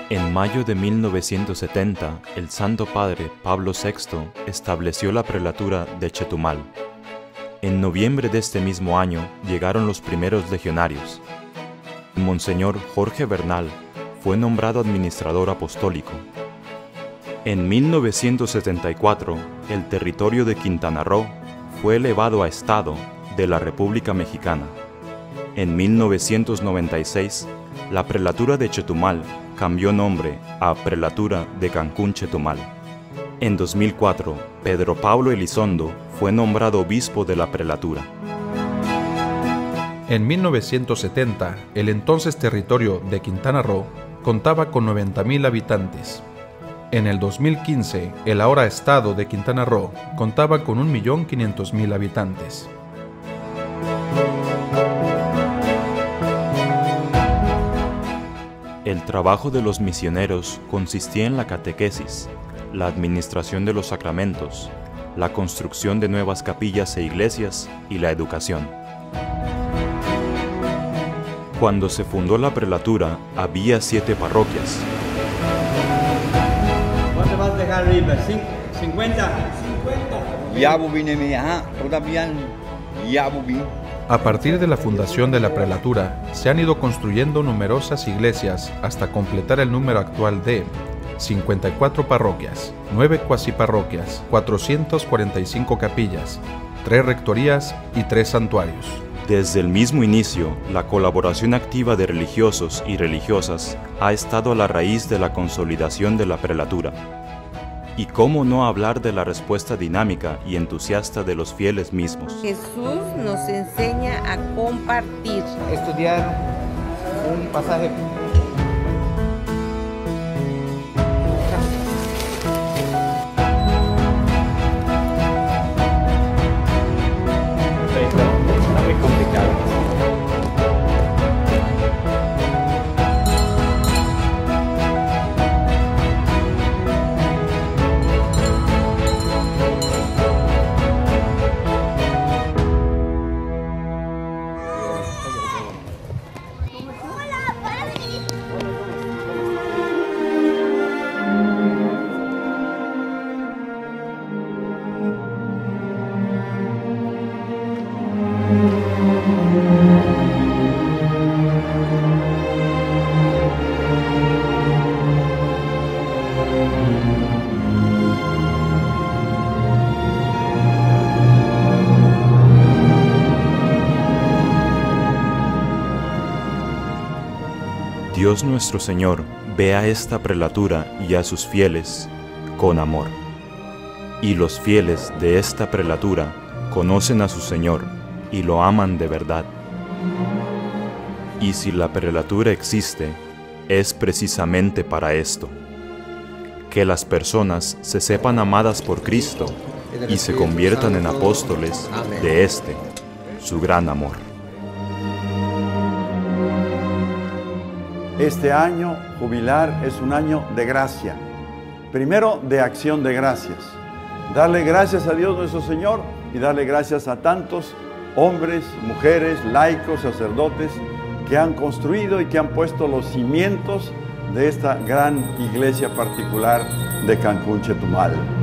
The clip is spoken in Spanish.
En mayo de 1970, el Santo Padre Pablo VI estableció la prelatura de Chetumal. En noviembre de este mismo año llegaron los primeros legionarios. Monseñor Jorge Bernal fue nombrado administrador apostólico. En 1974, el territorio de Quintana Roo fue elevado a Estado de la República Mexicana. En 1996, la prelatura de Chetumal cambió nombre a Prelatura de Cancún-Chetumal. En 2004, Pedro Pablo Elizondo fue nombrado obispo de la prelatura. En 1970, el entonces territorio de Quintana Roo contaba con 90,000 habitantes. En el 2015, el ahora estado de Quintana Roo contaba con 1.500.000 habitantes. El trabajo de los misioneros consistía en la catequesis, la administración de los sacramentos, la construcción de nuevas capillas e iglesias y la educación. Cuando se fundó la prelatura, había 7 parroquias. ¿Cuánto vas a dejar, River? ¿50? A partir de la fundación de la prelatura, se han ido construyendo numerosas iglesias hasta completar el número actual de 54 parroquias, 9 cuasiparroquias, 445 capillas, 3 rectorías y 3 santuarios. Desde el mismo inicio, la colaboración activa de religiosos y religiosas ha estado a la raíz de la consolidación de la prelatura. Y cómo no hablar de la respuesta dinámica y entusiasta de los fieles mismos. Jesús nos enseña a compartir. Estudiar un pasaje. Está muy complicado. Dios nuestro Señor ve a esta prelatura y a sus fieles con amor. Y los fieles de esta prelatura conocen a su Señor y lo aman de verdad. Y si la prelatura existe, es precisamente para esto: que las personas se sepan amadas por Cristo y se conviertan en apóstoles de este, su gran amor. Este año jubilar es un año de gracia. Primero, de acción de gracias. Darle gracias a Dios nuestro Señor y darle gracias a tantos hombres, mujeres, laicos, sacerdotes que han construido y que han puesto los cimientos de esta gran iglesia particular de Cancún, Chetumal.